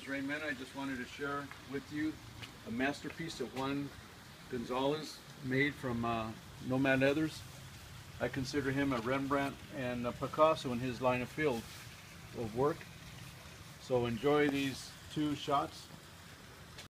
is Raymond. I just wanted to share with you a masterpiece that Juan Gonzalez made from Nomad leathers. I consider him a Rembrandt and a Picasso in his line of field of work. So enjoy these two shots.